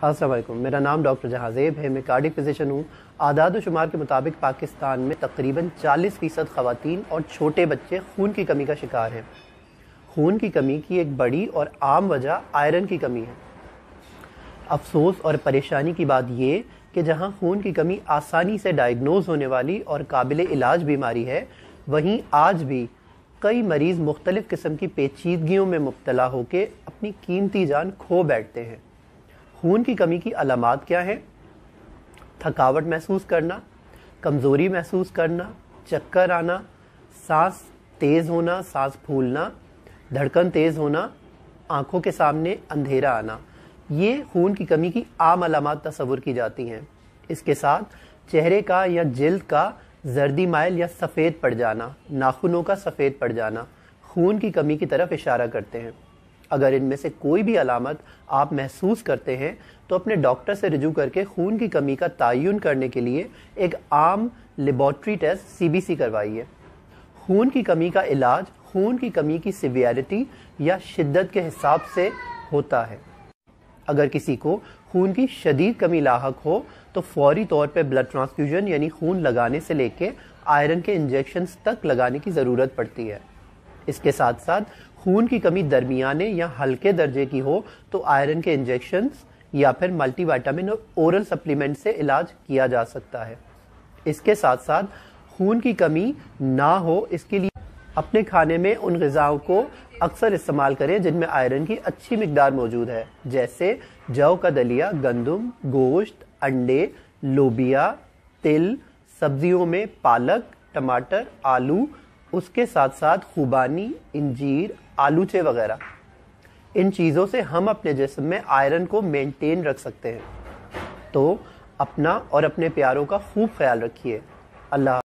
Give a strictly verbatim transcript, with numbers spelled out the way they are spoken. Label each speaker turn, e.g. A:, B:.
A: السلام علیکم، میرا نام ڈاکٹر جہاں زیب ہے، میں کارڈک فزیشن ہوں۔ اعداد و شمار کے مطابق پاکستان میں تقریباً چالیس فیصد خواتین اور چھوٹے بچے خون کی کمی کا شکار ہیں۔ خون کی کمی کی ایک بڑی اور عام وجہ آئرن کی کمی ہے۔ افسوس اور پریشانی کی بات یہ کہ جہاں خون کی کمی آسانی سے ڈائیگنوز ہونے والی اور قابل علاج بیماری ہے، وہیں آج بھی کئی مریض مختلف قسم کی پیچیدگیوں میں مبتلا ہو کے اپنی قیمتی جان کھو بیٹھتے ہیں۔ خون کی کمی کی علامات کیا ہیں؟ تھکاوٹ محسوس کرنا، کمزوری محسوس کرنا، چکر آنا، سانس تیز ہونا، سانس پھولنا، دھڑکن تیز ہونا، آنکھوں کے سامنے اندھیرا آنا، یہ خون کی کمی کی عام علامات تصور کی جاتی ہیں۔ اس کے ساتھ چہرے کا یا جلد کا زردی مائل یا سفید پڑ جانا، ناخنوں کا سفید پڑ جانا خون کی کمی کی طرف اشارہ کرتے ہیں۔ اگر ان میں سے کوئی بھی علامت آپ محسوس کرتے ہیں تو اپنے ڈاکٹر سے رجوع کر کے خون کی کمی کا تعین کرنے کے لیے ایک عام laboratory test C B C کروائیے۔ خون کی کمی کا علاج خون کی کمی کی سیویرٹی یا شدت کے حساب سے ہوتا ہے۔ اگر کسی کو خون کی شدید کمی لاحق ہو تو فوری طور پہ بلڈ ٹرانسفیوژن یعنی خون لگانے سے لے کے آئرن کے انجیکشنز تک لگانے کی ضرورت پڑتی ہے۔ اس کے ساتھ ساتھ خون کی کمی درمیانے یا ہلکے درجے کی ہو تو آئرن کے انجیکشنز یا پھر ملٹی وائٹامن اور اورل سپلیمنٹ سے علاج کیا جا سکتا ہے۔ اس کے ساتھ ساتھ خون کی کمی نہ ہو اس کے لیے اپنے کھانے میں ان غذاؤں کو اکثر استعمال کریں جن میں آئرن کی اچھی مقدار موجود ہے، جیسے جو کا دلیا، گندم، گوشت، انڈے، لوبیا، تل، سبزیوں میں پالک، ٹماٹر، آلو، اس کے ساتھ ساتھ خوبانی، انجیر، آلوچے وغیرہ۔ ان چیزوں سے ہم اپنے جسم میں آئرن کو مینٹین رکھ سکتے ہیں۔ تو اپنا اور اپنے پیاروں کا خوب خیال رکھیے۔ اللہ